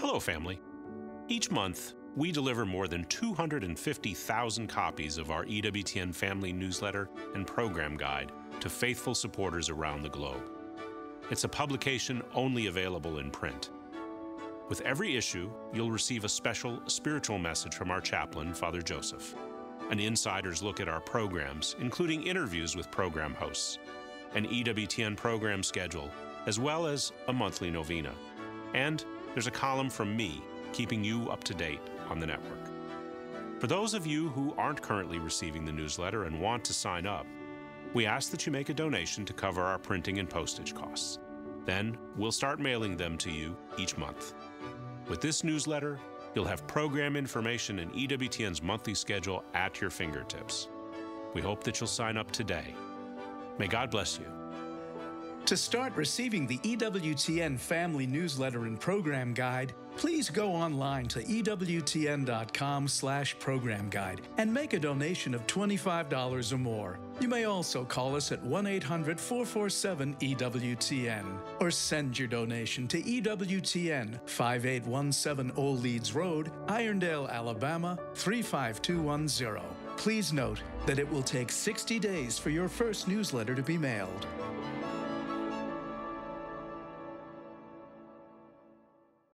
Hello, family. Each month, we deliver more than 250,000 copies of our EWTN family newsletter and program guide to faithful supporters around the globe. It's a publication only available in print. With every issue, you'll receive a special spiritual message from our chaplain, Father Joseph, an insider's look at our programs, including interviews with program hosts, an EWTN program schedule, as well as a monthly novena. And there's a column from me, keeping you up to date on the network. For those of you who aren't currently receiving the newsletter and want to sign up, we ask that you make a donation to cover our printing and postage costs. Then we'll start mailing them to you each month. With this newsletter, you'll have program information and EWTN's monthly schedule at your fingertips. We hope that you'll sign up today. May God bless you. To start receiving the EWTN Family Newsletter and Program Guide, please go online to EWTN.com/program guide and make a donation of $25 or more. You may also call us at 1-800-447-EWTN or send your donation to EWTN, 5817 Old Leeds Road, Irondale, Alabama, 35210. Please note that it will take 60 days for your first newsletter to be mailed.